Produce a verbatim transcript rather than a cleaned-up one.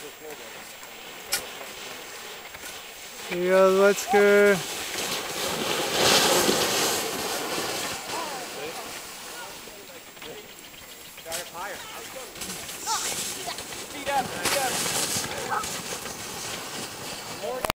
Here you go, Whisker. Got it higher. Feet up.